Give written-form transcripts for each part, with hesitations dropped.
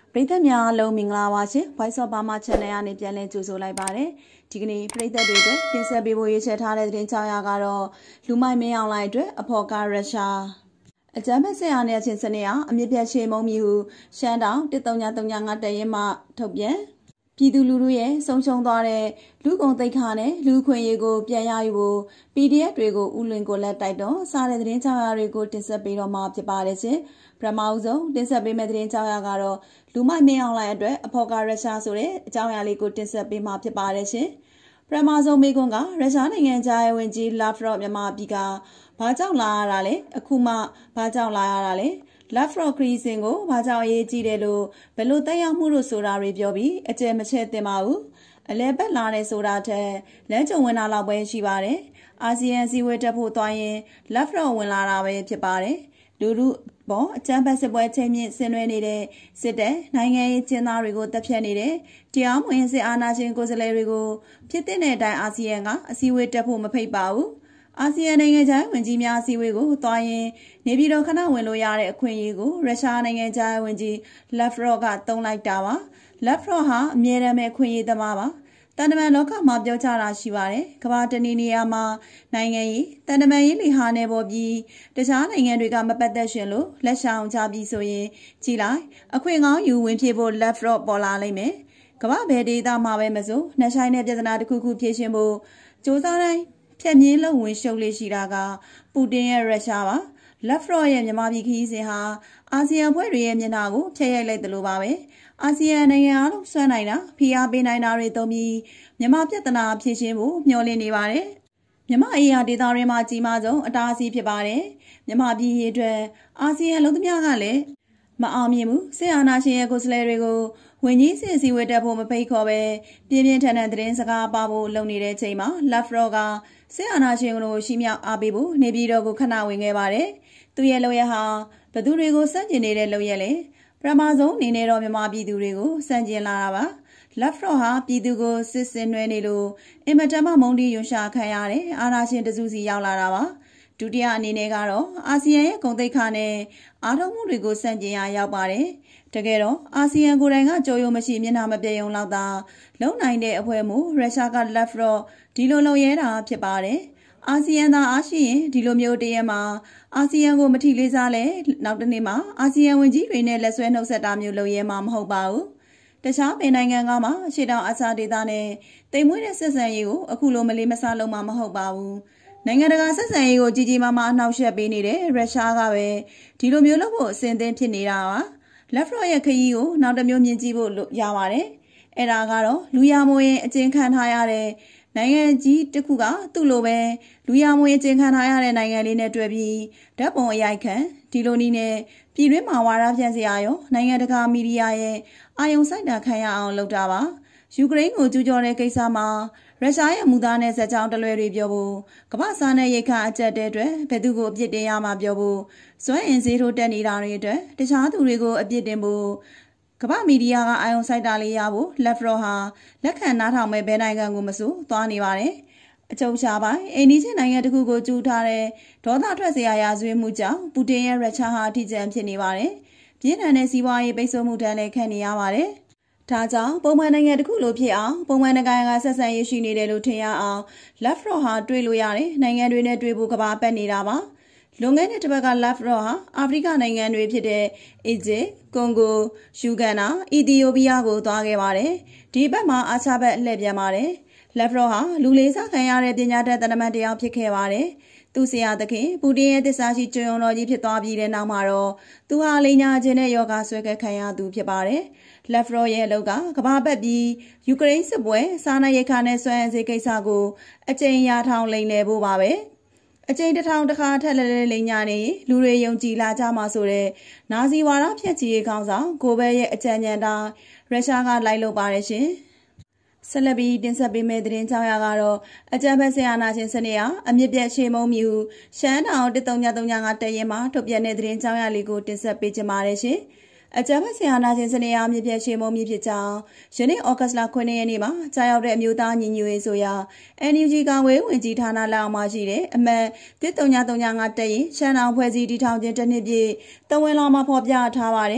ပရိသတ်များလုံးမင်္ဂလာပါရှင် Voice of Burma Channel ကနေပြန်လည်ကြိုဆိုလိုက်ပါတယ်ဒီကနေ့ပရိသတ်တွေအတွက်တင်ဆက်ပေးဖို့ရည်ချက်ထားတဲ့သတင်းကြောင်းရာကတော့လူမိုက်မင်းအောင်လှိုင်အတွက်အဖော်ကားရုရှားအကြမ်းဖက်ဆက်အားနဲ့ချင်းစနေအောင်အမြင့်ပြတ်ရှေမုံမီဟုရှမ်းတောင်13335တရင်မှထုတ်ပြန်ပြည်သူလူထုရဲ့ဆုံးရှုံးသွားတဲ့လူကုန်သိက္ခာနဲ့လူခွင့်ရေးကိုပြန်ရယူဖို့ PDF တွေကိုဥလွင်ကိုလက်တိုက်တော့စားတဲ့သတင်းကြောင်းရာတွေကိုတင်ဆက်ပေးတော့မှာဖြစ်ပါတယ်ရှင်ပထမဆုံးတင်ဆက်ပေးမယ့်သတင်းကြောင်းရာကတော့လူမိုက်မင်းအောင်လှိုင်အတွက်အဖော်ကားရုရှားဆိုတဲ့အကြောင်းအရာလေးကိုတင်ဆက်ပေးမှာဖြစ်ပါတယ်ရှင်ပထမဆုံးမိကွန်းကရုရှားနိုင်ငံသားရဲ့ဝင်ကြီးလာဖရော့မြန်မာပြည်ကဘာကြောင့်လာရတာလဲအခုမှဘာကြောင့်လာရတာလဲလာဖရော့ခရီးစဉ်ကိုဘာကြောင့်အရေးကြီးတယ်လို့ဘယ်လိုတက်ရောက်မှုလို့ဆိုတာတွေပြောပြီးအကျယ်မချဲ့သင်ပါဘူးအလဲပတ်လာတဲ့ဆိုတာထက်လမ်းကြုံဝင်လာတော့ပဲရှိပါတယ်အာဆီယံစည်းဝေးတက်ဖို့သွားရင်လာဖရော့ဝင်လာတာပဲဖြစ်ပါတယ်လူလူပေါ်အကြမ်းဖက်စစ်ပွဲချိန်မြင့်ဆင်နွှဲနေတဲ့စစ်တပ်နိုင်ငံရေးကျင်းသားတွေကိုတပ်ဖြတ်နေတဲ့တရားမဝင်စစ်အာဏာရှင်ကိုယ်စားလှယ်တွေကိုဖြစ်တဲ့အတိုင်းအာဆီယံကအစည်းအဝေးတက်ဖို့မဖိတ်ပါဘူးအာဆီယံနိုင်ငံခြားဝင်ကြီးများအစည်းအဝေးကိုသွားရင်နေပြည်တော်ခဏဝင်လို့ရတဲ့အခွင့်အရေးကိုရုရှားနိုင်ငံခြားဝင်ကြီးလက်ဖရော့ကတုံးလိုက်တာပါလက်ဖရော့ဟာအမြဲတမ်းပဲခွင့်ရေးသမားပါတန်တမန်လောကမှာပြောကြတာရှိပါတယ်ကမ္ဘာတနေနေရာမှာနိုင်ငံရေးတန်တမန်ရေးလီဟာနေပေါ်ပြီးတခြားနိုင်ငံတွေကမပတ်သက်ရှင်လို့လက်ရှောင်ကြပြီးဆိုရင်ကြည်လိုက်အခွင့်ကောင်းယူဝင်ပြေဖို့လက်ဖရော့ပေါ်လာလိမ့်မယ်ကမ္ဘာဘယ်ဒေသမှာပဲမဆိုနှဆိုင်တဲ့ပြဿနာတစ်ခုခုဖြေရှင်းဖို့စ조사တိုင်းဖြတ်မြင်းလုံဝင်ရှုပ်လေးရှိတာကပူတင်ရဲ့ရုရှားပါလက်ဖရော့ရဲ့မြန်မာပြည်ခရီးစဉ်ဟာအာဆီယံဖွဲ့တွေရဲ့မျက်နှာကိုဖျက်ရိုက်လိုက်တယ်လို့ပါပဲအာဆီယံနိုင်ငံအားလုံးဆွမ်းနိုင်တာဖိအားပေးနိုင်တာတွေသုံးပြီးမြန်မာပြဿနာဖြေရှင်းဖို့မျှော်လင့်နေပါတယ်မြန်မာအေယာဒေသတွေမှာကြီးမားဆုံးအတားအဆီးဖြစ်ပါတယ်မြန်မာပြည်ရေးအတွက်အာဆီယံလုံးသမျှကလည်းမအောင်မြင်ဘူးစစ်အာဏာရှင်ရဲ့ကိုယ်စားလှယ်တွေကိုဝင်ကြီးစစ်စီဝေးတက်ဖို့မဖိတ်ခေါ်ပဲပြင်းပြင်းထန်ထန်သတင်းစကားပါဖို့လုပ်နေတဲ့ချိန်မှာလက်ဖရော့ကစစ်အာဏာရှင်ကိုရှိမြောက်အားပေးဖို့နေပြည်တော်ကိုခဏဝင်ခဲ့ပါတယ်သူရဲ့လုပ်ရဟာဘသူတွေကိုစန့်ကျင်နေတဲ့လုပ်ရလဲပထမဆုံးအနေနဲ့တော့မြန်မာပြည်သူတွေကိုစန့်ကျင်လာတာပါလက်ဖရော့ဟာပြည်သူကိုစစ်စင်နွဲနေလို့အင်မတန်မှမုန်းတီးယွန်ရှာခံရတဲ့အာဏာရှင်တစုစီရောက်လာတာပါဒုတိယအနေနဲ့ကတော့အာဆီယံရဲ့ဂုဏ်သိက္ခာနဲ့အားထုတ်မှုတွေကိုစန့်ကျင်ရရောက်ပါတယ်တကယ်တော့အာဆီယံကိုယ်တိုင်ကကြော်ရုံမရှိမျက်နှာမပြတ်ရုံလောက်သာလုံနိုင်တဲ့အဖွဲ့မှုရုရှားကလက်ဖရော့ဒီလိုလုပ်ရဲတာဖြစ်ပါတယ်အာဆီယံသာအားရှိရင်ဒီလိုမျိုးတရက်မှာအာဆီယံကိုမထိလေးစားလဲနောက်တစ်နေ့မှာအာဆီယံဝင်ကြီးတွေနဲ့လက်ဆွဲနှုတ်ဆက်တာမျိုးလုပ်ရဲမှာမဟုတ်ပါဘူးတခြားပင်နိုင်ငံကမှရှေ့တောင်အာရှဒေသနဲ့တိမ်မွေးတဲ့ဆက်ဆံရေးကိုအခုလိုမလေးမစားလုပ်မှာမဟုတ်ပါဘူးနိုင်ငံတကာဆက်ဆံရေးကိုကြီးကြီးမားမားအနှောက်အယှက်ပေးနေတဲ့ရုရှားကပဲဒီလိုမျိုးလုပ်ဖို့အစဉ်အသင့်ဖြစ်နေတာပါလက်ဖရော့ရဲ့ခရီးကိုနောက်တစ်မျိုးမြင်ကြည့်ဖို့ရပါတယ်အဲ့ဒါကတော့လူရမိုးရင်အကျဉ်းခံထားရတဲ့နိုင်ငံကြီးတစ်ခုကသူ့လိုပဲလူရမွေးကျင်းခံထားရတဲ့နိုင်ငံလေးနဲ့တွေ့ပြီးဓာတ်ပုံအရိုက်ခံဒီလိုနည်းနဲ့ပြည်တွင်းမှာဝါဒဖြန့်စရာရောနိုင်ငံတကာမီဒီယာရဲ့အာယုံစိုက်တာခံရအောင်လုပ်တာပါယူကရိန်းကိုကျူးကျော်တဲ့ကိစ္စမှာရုရှားရဲ့မူသားနဲ့ဇက်ကြောင်းတလွဲတွေပြောဖို့ကမ္ဘာစားနဲ့ရိတ်ခါအကျက်တဲ့အတွက်ဘယ်သူကိုအပြစ်တင်ရမှာပြောဖို့စွမ်းအင်ဈေးထိုးတက်နေတာတွေအတွက်တခြားသူတွေကိုအပြစ်တင်ဖို့ကမ္ဘာမီဒီယာကအာယုံစိုက်တာလေးရဖို့လက်ဖရော့ဟာလက်ခံနားထောင်မဲ့ဘယ်နိုင်ငံကိုမဆိုသွားနေပါတယ်အချုပ်ချပိုင်းအိန္ဒိယနိုင်ငံတခုကိုကျူးထားတဲ့ဒေါသထွက်စရာရာဇဝတ်မှုကြောင့်ပူတင်ရဲ့ရုရှားဟာအထီးကျန်ဖြစ်နေပါတယ်ပြင်းထန်တဲ့စီးပွားရေးပိတ်ဆို့မှုတန်းလည်းခံနေရပါတယ်ဒါကြောင့်ပုံမှန်နိုင်ငံတခုလိုဖြစ်အောင်ပုံမှန်နိုင်ငံကဆက်ဆံရေးရှိနေတယ်လို့ထင်ရအောင်လက်ဖရော့ဟာတွေးလို့ရတယ်နိုင်ငံတွေနဲ့တွေးဖို့ကဘာပတ်နေတာပါလွန်ခဲ့တဲ့တစ်ပတ်ကလက်ဖရော့ဟာအာဖရိကနိုင်ငံတွေဖြစ်တဲ့အီဂျစ်ကွန်ဂိုယူဂန်နာအီသီယိုးပီးယားကိုသွားခဲ့ပါတယ်ဒီဘက်မှာအာချဘက်လှည့်ပြန်ပါတယ်လက်ဖရော့ဟာလူလေးစားခံရတဲ့ပညာတတ်တမန်တယောက်ဖြစ်ခဲ့ပါတယ်သူဆရာသခင်ပူတင်ရဲ့တစ္ဆာရှိကျွန်းတော်ကြီးဖြစ်သွားပြီးတဲ့နောက်မှာတော့သူဟာလိန်ညာခြင်းနဲ့ယောဂဆွဲကခံရသူဖြစ်ပါတယ်လက်ဖရော့ရဲ့အလုပ်ကကဘာပတ်ပြီးယူကရိန်းစစ်ပွဲစားနပ်ရိက္ခာနဲ့ဆွမ်းအင်ဈေးကိစ္စကိုအကြိမ်ရာထောင်လိမ်လည်ဖို့ပါပဲအကြိမ်တစ်ထောင်တစ်ခါထက်လဲလိန်ညာနေလူတွေယုံကြည်လာကြမှာဆိုတဲ့နာဇီဝါဒဖြတ်ချီရေးခေါင်းဆောင်ကိုဘဲရဲ့အကြံဉာဏ်တိုင်းရုရှားကလိုက်လုပ်ပါတယ်ရှင်ဆက်လက်ပြီးတင်ဆက်ပေးမယ့်သတင်းကြောင်းရာကတော့အကြမ်းဖက်ဆရာနာရှင်စနေဟာအမြင့်ပြတ်ရှေမုံမြူရှမ်းတောင်13335တရင်မှာထုတ်ပြန်တဲ့သတင်းကြောင်းရာလေးကိုတင်ဆက်ပေးကြပါရစေအကြမ်းဖက်ဆရာနာရှင်စနေဟာအမြင့်ပြတ်ရှေမုံမြူဖြစ်ကြောင်းယနေ့ဩဂတ်လ9ရက်နေ့မှာကြားရောက်တဲ့အမျိုးသားညီညွတ်ရေးဆိုရာ NUG ကောင်ဝေးဝင်ကြီးဌာနလက်အောက်မှာရှိတဲ့အမှတ်13335တရင်ရှမ်းတောင်ဖွဲ့စည်းတည်ထောင်ခြင်းတစ်နှစ်ပြည့်တဝန်လာမှာဖော်ပြထားပါတယ်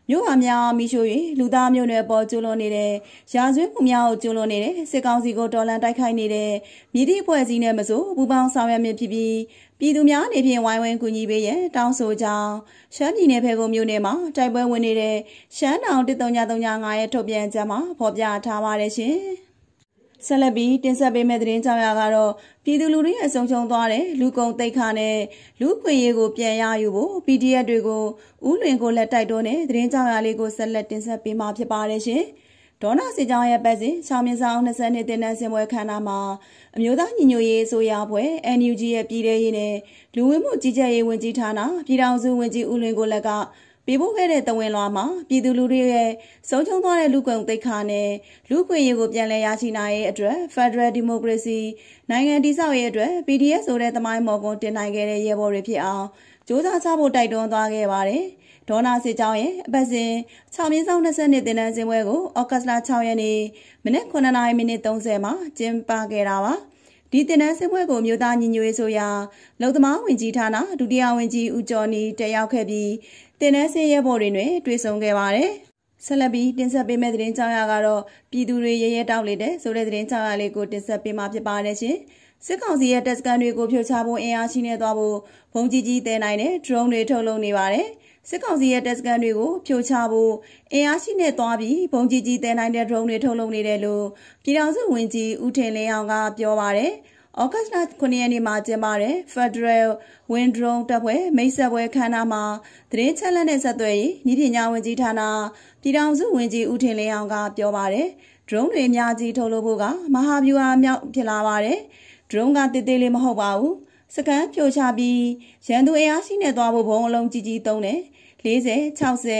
မြို့ဟာများမိရှို့၍လူသားမျိုးနွယ်ပေါ်ကျူးလွန်နေတဲ့ရာဇဝတ်မှုများကိုကျူးလွန်နေတဲ့စစ်ကောင်စီကိုတော်လှန်တိုက်ခိုက်နေတဲ့မြစ်တိဖွဲ့စည်းနဲ့မဆိုပူပေါင်းဆောင်ရွက်မြင့်ဖြစ်ပြီးပြည်သူများအနေဖြင့်ဝိုင်းဝန်းကူညီပေးရန်တောင်းဆိုကြောင်းရှမ်းပြည်နယ်ဖေကုန်းမြို့နယ်မှာတိုက်ပွဲဝင်နေတဲ့ရှမ်းတောင်13335ရဲ့ထုတ်ပြန်ချက်မှာဖော်ပြထားပါတယ်ရှင်။ဆက်လက်ပြီးတင်ဆက်ပေးမယ့်သတင်းကြောင်းရာကတော့ပြည်သူလူထုရဲ့ဆုံးရှုံးသွားတဲ့လူကုန်သိက္ခာနဲ့လူခွင့်ရေးကိုပြန်ရယူဖို့ PDF တွေကိုဥလွင်ကိုလက်တိုက်တွန်းတဲ့သတင်းကြောင်းရာလေးကိုဆက်လက်တင်ဆက်ပေးမှာဖြစ်ပါတယ်ရှင်။ဒေါနာစစ်ကြောင်းရဲ့ပတ်စဉ်6မြင်းဆောင်20နှစ်တင်တဲ့စင်ပွဲခမ်းနားမှာအမျိုးသားညီညွတ်ရေးအစိုးရအဖွဲ့ NUG ရဲ့ပြည်ထရေးနဲ့လူဝင်မှုကြီးကြပ်ရေးဝန်ကြီးဌာနပြည်ထောင်စုဝန်ကြီးဦးလွင်ကိုလက်ကပေးပို့ခဲ့တဲ့တဝင်လွှာမှာပြည်သူလူထုရဲ့ဆုံးရှုံးသွားတဲ့လူကုန်သိက္ခာနဲ့လူခွင့်ရေးကိုပြန်လည်ရရှိနိုင်ရေးအတွက် Federal Democracy နိုင်ငံတည်ဆောက်ရေးအတွက် PDF ဆိုတဲ့သမိုင်းမော်ကွန်တင်နိုင်ခဲ့တဲ့ရဲဘော်တွေဖြစ်အောင်စ조사ချဖို့တိုက်တွန်းသွားခဲ့ပါတယ်။ဒေါနာစစ်ကြောင်းရဲ့အပတ်စဉ်6မြင်းဆောင်20နှစ်တင်တဲ့စင်ပွဲကိုဩဂတ်လ6ရက်နေ့မနက်9:30မှာကျင်းပခဲ့တာပါ။ဒီတင်တဲ့စင်ပွဲကိုမြို့သားညီညွတ်ရေးဆိုရာလုံသမားဝင်ကြီးဌာနဒုတိယဝန်ကြီးဦးကျော်နီတက်ရောက်ခဲ့ပြီးတင်တဲ့စင်ရဲဘော်တွေနဲ့တွေ့ဆုံခဲ့ပါတယ်။ဆက်လက်ပြီးတင်ဆက်ပေးမယ့်သတင်းကြောင်းရာကတော့ပြည်သူတွေရဲရဲတောက်လေတဲ့ဆိုတဲ့သတင်းကြောင်းရာလေးကိုတင်ဆက်ပေးမှာဖြစ်ပါတယ်ရှင်။စစ်ကောင်စီရဲ့တပ်စခန်းတွေကိုဖြိုချဖို့အင်အားရှိနေသွားဖို့ဘုံကြီးကြီးတဲနိုင်တဲ့ drone တွေထုတ်လုပ်နေပါတယ်။စစ်ကောင်စီရဲ့တပ်စခန်းတွေကိုဖြိုချဖို့အင်အားရှိနေသွားပြီးဘုံကြီးကြီးတဲနိုင်တဲ့ drone တွေထုတ်လုပ်နေတယ်လို့ပြည်ထောင်စုဝန်ကြီးဦးထင်လင်းအောင်ကပြောပါတယ်။ဩဂတ်လ9ရက်နေ့မှာကျင်းပတဲ့ Federal Wind Drone တပ်ဖွဲ့မိတ်ဆက်ပွဲခမ်းနားမှာသတင်းချက်လက်နဲ့ဆက်သွယ်ရေးဤပညာဝန်ကြီးဌာနပြည်ထောင်စုဝန်ကြီးဦးထင်လင်းအောင်ကပြောပါတယ်။ drone တွေအများကြီးထုတ်လုပ်ဖို့ကမဟာဗျူဟာမြောက်ဖြစ်လာပါတယ်။ drone ကတေးသေးလေးမဟုတ်ပါဘူး။စကန်ဖြိုချပြီးရန်သူအင်အားရှိနေသွားဖို့ဘုံအလုံးကြီးကြီးသုံးတယ်။40 60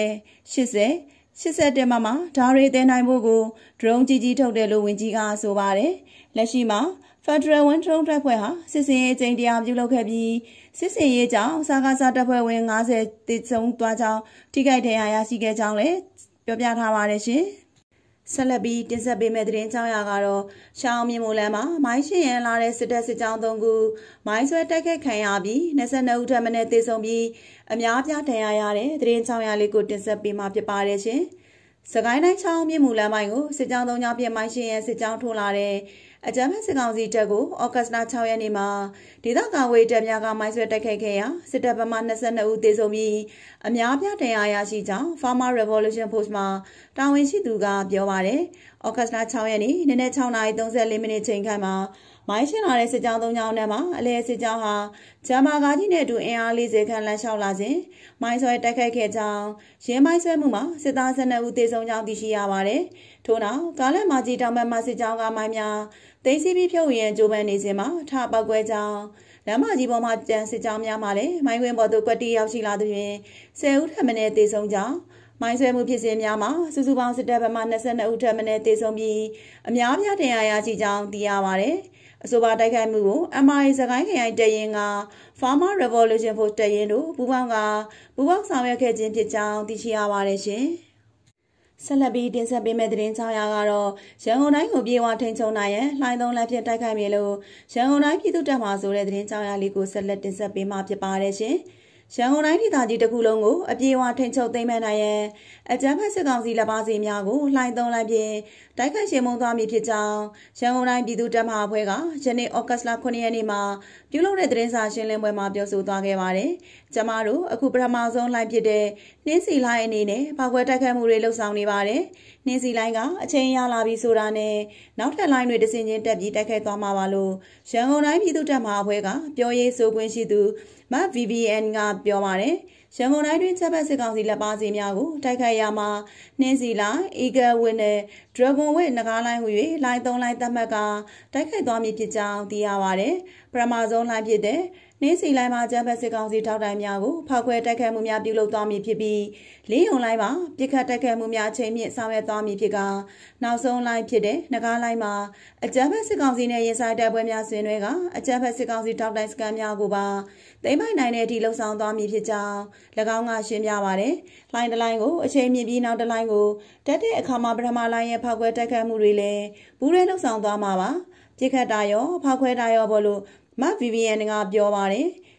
80 81မမဓာရီတဲနိုင်ဖို့ကို drone ကြီးကြီးထုတ်တယ်လို့ဝန်ကြီးကဆိုပါတယ်။လက်ရှိမှာFederal Wind Drone တပ်ဖွဲ့ဟာစစ်စင်ရေးအကြိမ်တရားပြုလုပ်ခဲ့ပြီးစစ်စင်ရေးကြောင့်စားကားစားတပ်ဖွဲ့ဝင်50တည်ဆုံသွားကြောင်းထိခိုက်ဒဏ်ရာရရှိခဲ့ကြောင်းလည်းပြောပြထားပါတယ်ရှင်။ဆက်လက်ပြီးတင်ဆက်ပေးမယ့်သတင်းကြောင်းရာကတော့ရှောင်းမြင့်မိုးလမ်းမှာမိုင်းရှင်ရန်လာတဲ့စစ်တပ်စစ်ကြောင်း3ခုမိုင်းဆွဲတိုက်ခိုက်ခံရပြီး22ဦးထပ်မံတည်ဆုံပြီးအများပြားဒဏ်ရာရတဲ့သတင်းကြောင်းရာလေးကိုတင်ဆက်ပေးမှာဖြစ်ပါတယ်ရှင်။စကိုင်းတိုင်းချောင်းမြင့်မိုးလမ်းပိုင်းကိုစစ်ကြောင်း3ကြောင်းပြမိုင်းရှင်ရန်စစ်ကြောင်းထိုးလာတဲ့အကြမ်းဖက်စစ်ကောင်စီတပ်ကိုဩဂတ်လ6ရက်နေ့မှာဒေသကာကွယ်တပ်များကမိုင်းဆွဲတိုက်ခိုက်ခဲ့ရာစစ်တပ်ဘက်မှ22ဦးသေဆုံးပြီးအများပြားဒဏ်ရာရရှိကြောင်း Farmer Revolution Force မှတာဝန်ရှိသူကပြောပါတယ်။ဩဂတ်လ6ရက်နေ့နနက်6:34မိနစ်ချိန်ခန့်မှာမိုင်းရှင်းလာတဲ့စစ်ကြောင်း3ကြောင်းနဲ့မှာအလဲစစ်ကြောင်းဟာဂျာမာကားကြီးနဲ့အတူအင်အား40ခန့်လမ်းလျှောက်လာခြင်းမိုင်းဆွဲတိုက်ခိုက်ခဲ့ကြောင်းရင်းမိုင်းဆွဲမှုမှာစစ်သား12ဦးသေဆုံးကြောင်းသိရှိရပါတယ်။ထို့နောက်ကားလမ်းမကြီးတောင်ဘက်မှစစ်ကြောင်းကမိုင်းများသိမ်းဆည်းပြီးဖြုတ်ရန်ကြိုးပမ်းနေစဉ်မှာထပောက်ကွဲကြောင်းလမ်းမကြီးပေါ်မှာတန်စစ်ကြောင်းများမှလည်းမိုင်းခွင်းပေါ်သို့ကွက်တီရောက်ရှိလာသူတွင်10ဦးထပ်မံသေဆုံးကြောင်းမိုင်းဆွဲမှုဖြစ်စဉ်များမှာစုစုပေါင်းစစ်တပ်ဘက်မှ22ဦးထပ်မံသေဆုံးပြီးအများပြားဒဏ်ရာရရှိကြောင်းသိရပါတယ်။အဆိုပါတိုက်ခိုက်မှုကို MRA စကိုင်းခရိုင်တပ်ရင်းက Farmer Revolution Force တပ်ရင်းတို့ပူးပေါင်းဆောင်ရွက်ခဲ့ခြင်းဖြစ်ကြောင်းသိရှိရပါတယ်ရှင်။ဆက်လက်ပြီးတင်ဆက်ပေးမယ့်သတင်းကြောင်းရာကတော့ရန်ကုန်တိုင်းကိုပြေဝထိန်ချုံနိုင်ရန်လှိုင်းသုံးလက်ဖြင့်တိုက်ခိုက်မြေလို့ရန်ကုန်တိုင်းပြည်သူ့တပ်မှဆိုတဲ့သတင်းကြောင်းရာလေးကိုဆက်လက်တင်ဆက်ပေးမှာဖြစ်ပါတယ်ရှင်။ရန်ကုန်တိုင်းဒေသကြီးတစ်ခုလုံးကိုအပြေဝထိန်ချုပ်သိမ်းမှန်းနိုင်ရန်အကြမ်းဖက်စစ်ကောင်စီလက်ပါစီများကိုလှိုင်းသုံးလက်ဖြင့်တိုက်ခိုက်ရှင်မုံသွားမည်ဖြစ်ကြောင်းရန်ကုန်တိုင်းပြည်သူ့တပ်မှအဖွဲ့ကယနေ့ဩဂတ်လ9ရက်နေ့မှာပြုလုပ်တဲ့သတင်းစာရှင်းလင်းပွဲမှာပြောဆိုသွားခဲ့ပါတယ်။ကျမတို့အခုပထမဆုံးလှိုင်းဖြစ်တဲ့နှင်းစီလှိုင်းအနေနဲ့ပောက်ကွဲတိုက်ခိုက်မှုတွေလှုပ်ဆောင်နေပါတယ်။နှင်းစီလှိုင်းကအချိန်ရလာပြီးဆိုတာနဲ့နောက်ထပ်လှိုင်းတွေတစင်ချင်းတက်ပြီးတိုက်ခိုက်သွားမှာပါလို့ရန်ကုန်တိုင်းပြည်သူ့တပ်မှအဖွဲ့ကပြောရေးဆိုခွင့်ရှိသူမ VVN ကပြောပါတယ်။ရန်ကုန်တိုင်းတွင်ချက်ပတ်စစ်ကောင်စီလက်ပါစီများကိုတိုက်ခိုက်ရမှာနှင်းစီလိုင်း Eagle Win နဲ့ Dragon Win နဂါးလိုင်းဟူ၍လိုင်း3လိုင်းသတ်မှတ်ကတိုက်ခိုက်သွားမည်ဖြစ်ကြောင်းသိရပါတယ်။ပထမဆုံးလိုင်းဖြစ်တဲ့နှင်းစီလိုင်းမှာချက်ပတ်စစ်ကောင်စီထောက်တိုင်များကိုဖောက်ခွဲတိုက်ခိုက်မှုများပြုလုပ်သွားမည်ဖြစ်ပြီးလေးယုံလိုင်းမှာပြစ်ခတ်တိုက်ခိုက်မှုများအချိန်မြင့်ဆောင်ရွက်သွားမည်ဖြစ်ကနောက်ဆုံးလိုင်းဖြစ်တဲ့နဂါးလိုင်းမှာအကြမ်းဖက်စစ်ကောင်စီနဲ့ရင်ဆိုင်တိုက်ပွဲများဆင်နွှဲကအကြမ်းဖက်စစ်ကောင်စီထောက်တိုင်စကန်များကိုပါသိမ်းပိုက်နိုင်တဲ့အထိလှုံ့ဆော်သွားမည်ဖြစ်ကြောင်း၎င်းကရှင်းပြပါတယ်။လိုင်းတစ်လိုင်းကိုအချိန်မြင့်ပြီးနောက်တစ်လိုင်းကိုတက်တဲ့အခါမှာပထမလိုင်းရဲ့ဖောက်ခွဲတိုက်ခိုက်မှုတွေလည်းဘူးရဲလှုံ့ဆော်သွားမှာပါ။ပြစ်ခတ်တာရောဖောက်ခွဲတာရောဘောလို့မ VVN ကပြောပါတယ်။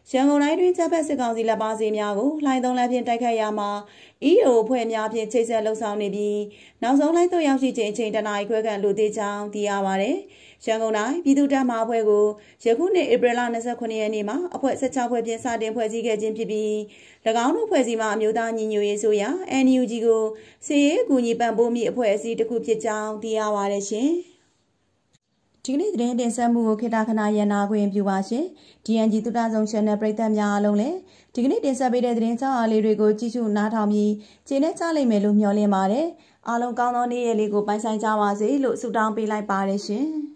ရန်ကုန်တိုင်းတွင်တပ်ဖက်စစ်ကောင်စီလက်ပါစီများကိုလှိုင်းသုံးလဖြင့်တိုက်ခတ်ရမှာ EO ဖွဲ့များဖြင့်ချိတ်ဆက်လှုပ်ဆောင်နေပြီးနောက်ဆုံးလှိုင်းသုံးရောက်ရှိချိန်အချိန်တနာရီခွဲခန့်လိုသေးကြောင်းသိရပါတယ်။ရန်ကုန်တိုင်းပြည်သူ့တပ်မအဖွဲ့ကိုယခုနှစ်ဧပြီလ29ရက်နေ့မှာအဖွဲ့16ဖွဲ့ဖြင့်စတင်ဖွဲ့စည်းခဲ့ခြင်းဖြစ်ပြီး၎င်းတို့ဖွဲ့စည်းမှာအမျိုးသားညီညွတ်ရေးဆိုရာ NUG ကိုစီရေးအကူအညီပံ့ပိုးမိအဖွဲ့အစည်းတစ်ခုဖြစ်ကြောင်းသိရပါတယ်ရှင်။ဒီကနေ့သတင်းတင်ဆက်မှုကိုခေတ္တခဏရန်နာခွင့်ပြုပါရှင်။ DNG သုတဆုံ Channel ပရိသတ်များအားလုံးလည်းဒီကနေ့တင်ဆက်ပေးတဲ့သတင်းကြောင်းအားလေးတွေကိုကြည့်ရှုနားထောင်ပြီးကျေနပ်ကြလိမ့်မယ်လို့မျှော်လင့်ပါတယ်။အားလုံးကောင်းသောနေ့ရက်လေးကိုပိုင်ဆိုင်ကြပါစေလို့ဆုတောင်းပေးလိုက်ပါတယ်ရှင်။